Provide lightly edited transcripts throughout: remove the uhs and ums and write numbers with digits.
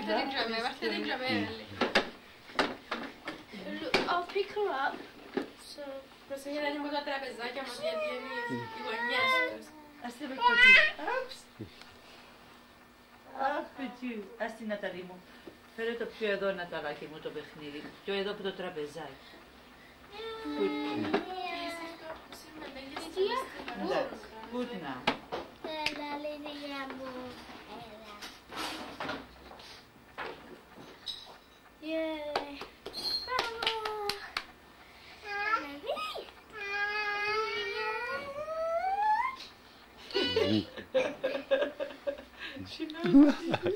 Βάρτε την τζαμέλη. I'll pick her up. So... Προσέχει να είναι τα τραπεζάκια μας γιατί είναι οι γωνιές τους. Ας την πετύχει. Αχ, παιδί. Ας την Ναταλή μου. Φέρε το πιο εδώ, Ναταλάκι μου, το παιχνίδι. Πιο εδώ από το τραπεζάκι. Good now. Έλα, Lydia μου. Έλα. Yay. She knows.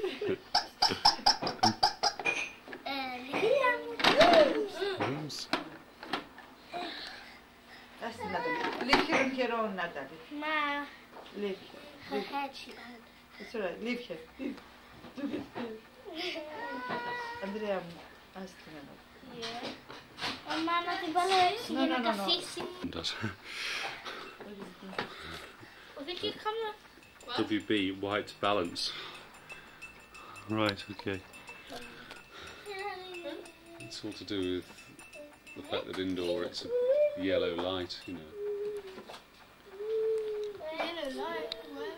Ας την Ναταλή. Leave her on her own, Natalie. Ma. Leave her. Her head she had. It's alright. Leave her. Ανδρέα μου, ας την Ναταλή. Μαμά, να την βάλω έτσι για να καθίσει. Δεν και κάμα. WB, white balance. Right, okay. It's all to do with the fact that indoor it's a yellow light, you know. Yellow light, what?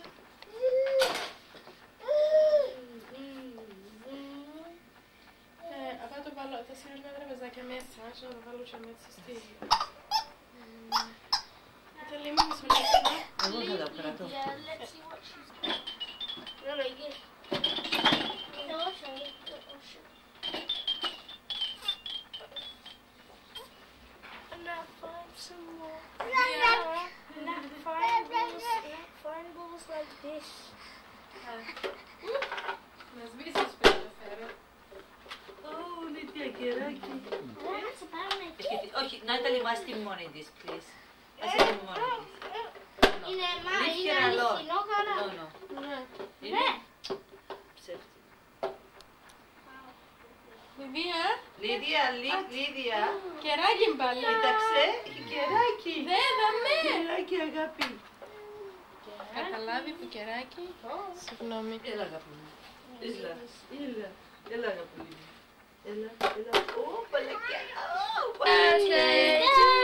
Απλά το βάλω, τα σύνολα τραπεζάκια μέσα, να το βάλω και μέσα στη... Θα λέμε μισολέξιμα. Εγώ θα τα κρατώ. Let's see what she's got. No, no, you. No, I'll show you. I'll show you. And now find some more. Now find balls like this. Να σβήσεις πέρα το φέρω. Ω, Λίδια, κεράκι. Let's buy Όχι, Νάταλη, μας τη μόνη της, please. Ας την μόνη της. Είναι αληθινό καλά. Είναι ψεύτη. Λίδια, Λίδια. κεράκι μπαλά. Κοίταξε, έχει κεράκι. Ναι, δαμέ. Κεράκι, αγάπη. Καταλάβει που κεράκι. Συγγνώμη. Έλα, αγάπη μου. Έλα, αγάπη μου. Έλα. Ω, παλακιά. Birthday to